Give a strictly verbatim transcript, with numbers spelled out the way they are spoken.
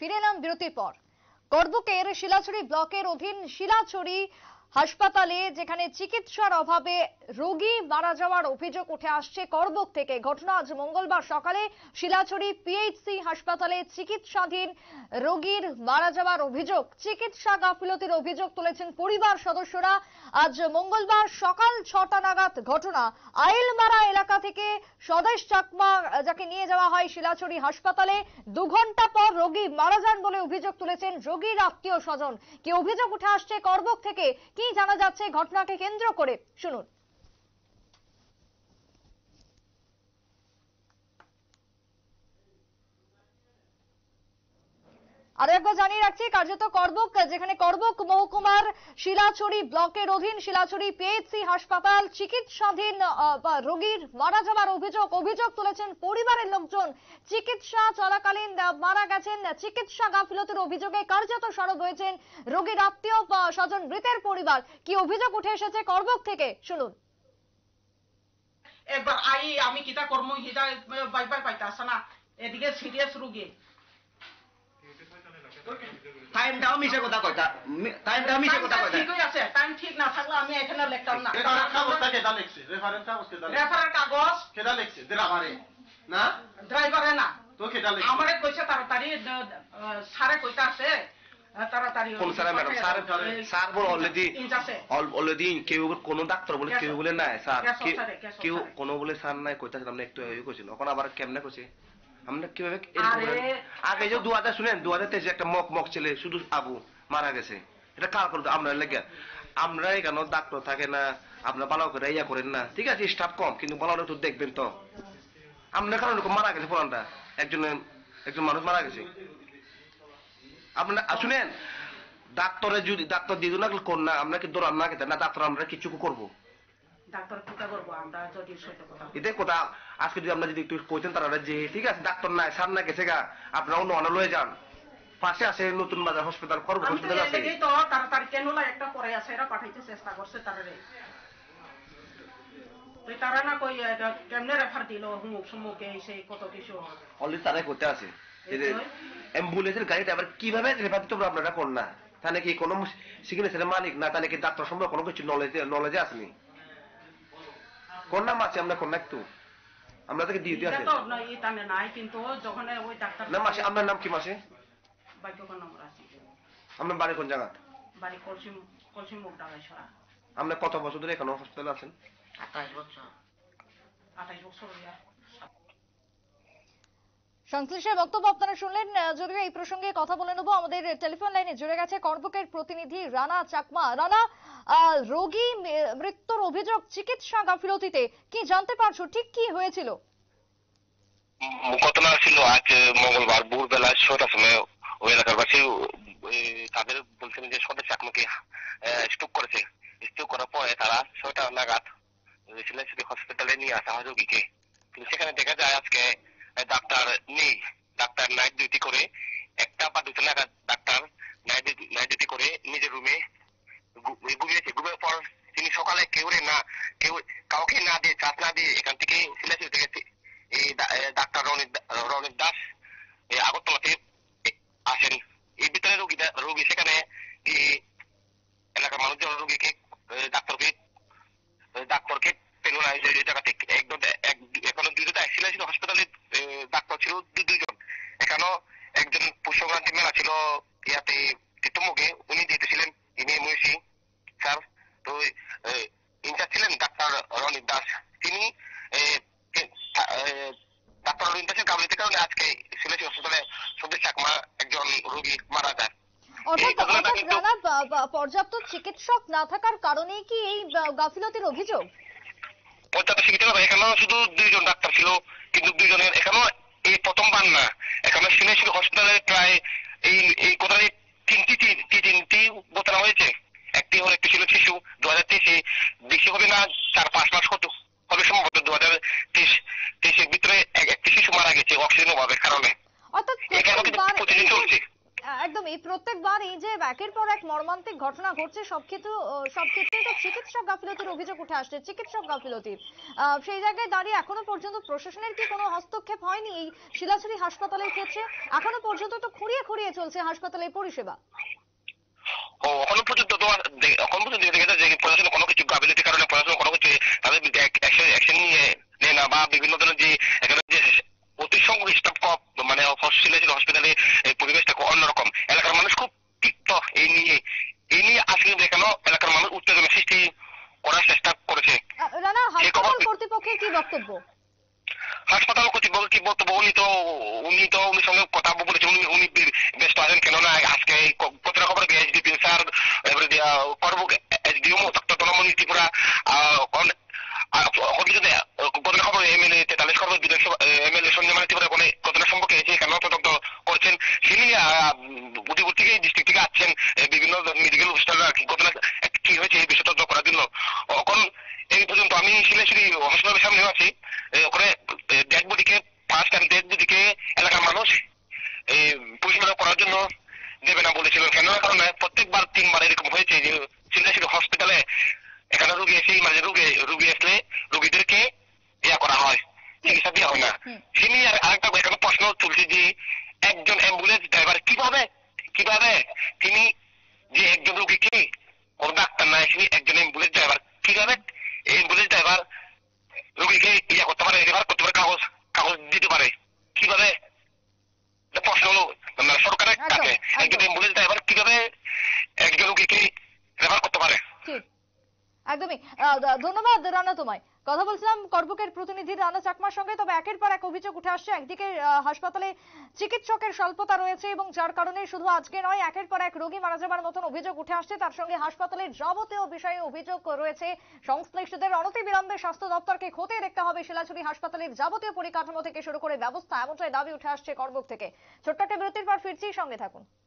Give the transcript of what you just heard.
ফিরে এলাম বিরতির পর। করবুকের শিলাছড়ি ব্লকের অধীন শিলাছড়ি হাসপাতালে যেখানে চিকিৎসার অভাবে রোগী মারা যাওয়ার অভিযোগ উঠে আসছে করবুক থেকে। ঘটনা আজ মঙ্গলবার সকালে শিলাছড়ি পিএইচসি হাসপাতালে চিকিৎসাধীন রোগীর মারা যাওয়ার অভিযোগ, চিকিৎসা গাফিলতির অভিযোগ তুলেছেন পরিবার সদস্যরা। আজ মঙ্গলবার সকাল ছটা নাগাদ ঘটনা। আইলমারা এলাকা থেকে স্বদেশ চাকমা যাকে নিয়ে যাওয়া হয় শিলাছড়ি হাসপাতালে, দু ঘন্টা পর রোগী মারা যান বলে অভিযোগ তুলেছেন রোগীর আত্মীয় স্বজন। কি অভিযোগ উঠে আসছে করবুক থেকে, কি জানা যাচ্ছে ঘটনাকে কেন্দ্র করে, শুনুন। আর একবার জানিয়ে রাখছি, কার্যত করবুক যেখানে করবুক মহকুমার শিলাছড়ি ব্লকের অধীন শিলাছড়ি পিএইচসি হাসপাতাল, চিকিৎসাধীন রোগীর মারা যাওয়ার অভিযোগ অভিযোগ তুলেছেন পরিবারের লোকজন। চিকিৎসা চলাকালীন মারা গেছেন, চিকিৎসা গাফিলতির অভিযোগে কার্যত সরব হয়েছেন রোগীর আত্মীয় স্বজন, মৃতের পরিবার। কি অভিযোগ উঠে এসেছে করবুক থেকে, শুনুন। একবার আই আমি কিটা কর্ম হিদা বাই বাই পাইতা আছে না, এদিকে সিরিয়াস রোগী টাইমটাও মিছে কথা কইতা টাইমটাও মিছে কথা কইতা ঠিক আছে। টাইম ঠিক না থাকলে আমি এখানে লিখতাম না। রেফারেন্স কাগজটা কেডা লিখছে? রেফারেন্স কাগজ কেডা লিখছে? রেফারেন্স কাগজ কেডা লিখছে? ড্রাইভারে না? ড্রাইভারে না তো কেডা লিখছে? আমারে কইছে তাড়াতাড়ি সারে কইতা আছে তাড়াতাড়ি। কোন স্যার ম্যাডাম? স্যার স্যার বল অলরেডি অলরেডি কেউ কোন ডাক্তার বলে কেউ বলে নাই স্যার, কেউ কোন বলে স্যার নাই কইতাছে। আমরা একটু এই কইছিল, এখন আবার কেমনে কইছে আমরা কিভাবে? আগে যে দু হাজার শুনেন দু হাজার তেইশে একটা মক মক ছেলে শুধু আবু মারা গেছে, এটা কার করতো? আমরা লেগে আমরা এখানে ডাক্তার থাকে না, আপনার ভালো করে ইয়া করেন না, ঠিক আছে স্টাফ কম কিন্তু ভালো একটু দেখবেন তো। আপনার কারণে মারা গেছে ফোনটা, একজন একজন মানুষ মারা গেছে। আপনার শুনেন ডাক্তারে যদি ডাক্তার দিয়ে না কোন না আমরা কি দৌড়ান না খেতে না ডাক্তার আমরা কিছু করবো ডাক্তার কিটা করব আমরা যদি সত্যি কথা এতে কথা। আজকে যদি আমরা যদি একটু কইতেন তারা যে ঠিক আছে ডাক্তার নাই স্যার না গেছে গা, আপনারা অন্য অন্য লয়ে যান, পাশে আছে নতুন বাজার হসপিটাল করব হসপিটাল আছে। এই তো তাড়াতাড়ি কেনলা একটা পরে আছে, এরা পাঠাইতে চেষ্টা করছে তারে। তুই তারা না কই কেমনে রেফার দিল হুমুক সুমুকে সেই কত কিছু অলরেডি তারাই করতে আছে। অ্যাম্বুলেন্সের গাড়িটা আবার কিভাবে রেফার দিতে হবে আপনারা কোন না? তাহলে কি কোনো সিগনেচারের মালিক না, তাহলে কি ডাক্তার সম্পর্কে কোনো কিছু নলেজে নলেজে আসেনি? কোন নাম আছে আমরা কোন একটু আমরা থেকে ডিউটি আছে তো না এই তানে নাই, কিন্তু যখন ওই ডাক্তার নাম আছে আপনার নাম কি মাসে বাইকো নম্বর আছে। আপনার বাড়ি কোন জায়গা? বাড়ি কলসিম কলসিম মুখ ডাগাইছড়া। আপনি কত বছর ধরে এখানে হসপিটালে আছেন? আঠাশ বছর। আঠাশ বছর হইয়া। সংশ্লিষ্টের বক্তব্য আপনারা শুনলেন। যদিও এই প্রসঙ্গে কথা বলে নেব, আমাদের টেলিফোন লাইনে জুড়ে গেছে করবুকের প্রতিনিধি রানা চাকমা। রানা, রোগী মৃত্যুর অভিযোগ চিকিৎসা গাফিলতিতে, কি জানতে পারছো, ঠিক কি হয়েছিল? ঘটনা ছিল আজ মঙ্গলবার ভোরবেলা ছটার সময় ওই এলাকার বাসী তাদের বলছেন যে স্বদেশ চাকমাকে স্ট্রোক করেছে। স্ট্রোক করার পরে তারা ছয়টা নাগাদ শিলাছড়ি হসপিটালে নিয়ে আসা হয় রোগীকে, কিন্তু সেখানে দেখা যায় আজকে ডাক্তার নেই। ডাক্তার নাইট ডিউটি করে একটা বা দুটো নাগাদ ডাক্তার নাইট নাইট ডিউটি করে নিজের রুমে ঘুমিয়েছে। ঘুমের পর তিনি সকালে কেউ না কেউ কাউকে না দিয়ে চাপ না দিয়ে এখান থেকে শিলাছড়ি থেকে এই ডাক্তার রনিত রনিত দাস আগরতলাতে আসেন। এই ভিতরে রোগীটা রোগী সেখানে এলাকার মানুষজন রোগীকে ডাক্তারকে ডাক্তারকে পেল না এই জায়গা থেকে। একদম এখনো দুইটা শিলাছড়ি হসপিটালে ডাক্তার ছিল দুইজন। এখানেও একজন পুষ সংক্রান্তি মেলা ছিল ইয়াতে তীর্থমুখে, উনি দিতেছিলেন ইনি মহিষী স্যার। তো ইনচার্জ ছিলেন ডাক্তার রনিত দাস। তিনি ডাক্তার রনিত দাসের গাফিলতির কারণে আজকে শিলাছড়ি হসপিটালে স্বদেশ চাকমা একজন রোগী মারা যায়। পর্যাপ্ত চিকিৎসক না থাকার কারণেই কি এই গাফিলতির অভিযোগ? পর্যাপ্ত চিকিৎসক এখানেও শুধু দুইজন ডাক্তার ছিল, কিন্তু দুইজনের এখানেও এই প্রথমবার না, এখানে শিলাছড়ি হসপিটালে প্রায় এই এই কোথায় তিনটি তিনটি ঘটনা হয়েছে। একটি হলো একটি ছিল শিশু দু হাজার তেইশে, বেশি হবে না চার পাঁচ মাস হতো হবে সম্ভবত দু হাজার তেইশ তেইশের ভিতরে একটি শিশু মারা গেছে অক্সিজেন অভাবের কারণে। এখানে কিন্তু প্রতিদিন চলছে। একদমই প্রত্যেকবার এই যে একের পর এক মর্মান্তিক ঘটনা ঘটছে সব ক্ষেত্রে সব ক্ষেত্রে তো চিকিৎসক গাফিলতির অভিযোগ উঠে আসছে, চিকিৎসক গাফিলতির আহ, সেই জায়গায় দাঁড়িয়ে এখনো পর্যন্ত প্রশাসনের কি কোনো হস্তক্ষেপ হয়নি এই শিলাছড়ি হাসপাতালের ক্ষেত্রে? এখনো পর্যন্ত তো খুঁড়িয়ে খুঁড়িয়ে চলছে হাসপাতালের পরিষেবা। ও এখনো পর্যন্ত তো দে- এখন পর্যন্ত দেখা যায় যে প্রশাসন কোনো কিছু গাফিলতির কারণে প্রশাসন কোনো কিছু তাদের অ্যাকশন নিয়ে নেয় না, বা বিভিন্ন ধরনের যে এখানে যে অতি সংখ্যক স্টাফ কম মানে শিলাছড়ি হসপিটালে এই পরিবেশটা খুব অন্যরকম। এলাকার মানুষ খুব তিক্ত এই নিয়ে এই নিয়ে আসলে দেখানো এলাকার মানুষ উত্তেজনা সৃষ্টি করার চেষ্টা করেছে। আহ, রানা, সেই খবর হাসপাতাল কর্তৃপক্ষের কি বক্তব্য? হাসপাতাল কর্তৃপক্ষ কি বক্তব্য, উনি তো উনি তো উনি সঙ্গে কথা বলেছেন, উনি উনি ব্যস্ত আছেন, কেননা আজকে এই পত্রিকা খবর এসডিপি স্যার এবারে করবুক এসডিও তৃণমূল ত্রিপুরা পত্রিকা খবর এমএলএ তেতাল্লিশ খবর বিধানসভা এমএলএ সঞ্জয় ত্রিপুরা কোনো ঘটনা সম্পর্কে এসে কেন তদন্ত করছেন তিনি বুদ্ধিপুর থেকে ডিস্ট্রিক্ট থেকে আসছেন বিভিন্ন মেডিকেল হসপিটাল ঘটনা কি হয়েছে এই বিষয় তদন্ত করার জন্য। এখন এই পর্যন্ত আমি শিলাছড়ি হসপিটালের সামনে আছি, ওখানে ডেড বডিকে ফার্স্ট টাইম ডেড বডিকে এলাকার মানুষ এই পরিচালনা করার জন্য দেবে না বলেছিলেন। কেন কারণে প্রত্যেকবার তিনবার এরকম হয়েছে যে শিলাছড়ি হসপিটালে এখানে রুগী এসে মানে রুগী রুগী আসলে রুগীদেরকে ইয়া করা হয়, চিকিৎসা দেওয়া হয় না। সে নিয়ে আরেকটা এখানে প্রশ্ন তুলছে যে একজন অ্যাম্বুলেন্স ড্রাইভার কিভাবে কিভাবে তিনি যে একজন রুগীকে কোন ডাক্তার না এসে একজন অ্যাম্বুলেন্স ড্রাইভার কিভাবে অ্যাম্বুলেন্স ড্রাইভার রোগীকে ইয়া করতে পারে, রেফার করতে পারে, কাগজ কাগজ দিতে পারে কিভাবে? প্রশ্ন হলো সরকারের কাছে একজন অ্যাম্বুলেন্স ড্রাইভার কিভাবে একজন রোগীকে রেফার করতে পারে? ঠিক একদমই। ধন্যবাদ রানা তোমায়। কথা বলছিলাম করবুকের প্রতিনিধি রানা চাকমার সঙ্গে। তবে একের পর এক অভিযোগ উঠে আসছে, একদিকে হাসপাতালে চিকিৎসকের স্বল্পতা রয়েছে এবং যার কারণে শুধু আজকে নয় একের পর এক রোগী মারা যাবার মতন অভিযোগ উঠে আসছে, তার সঙ্গে হাসপাতালের যাবতীয় বিষয়ে অভিযোগ রয়েছে। সংশ্লিষ্টদের অনতিবিলম্বে স্বাস্থ্য দপ্তরকে খতিয়ে দেখতে হবে শিলাছড়ি হাসপাতালের যাবতীয় পরিকাঠামো থেকে শুরু করে ব্যবস্থা, এমনটাই দাবি উঠে আসছে করবুক থেকে। ছোট্ট একটা বিরতির পর ফিরছি, সঙ্গে থাকুন।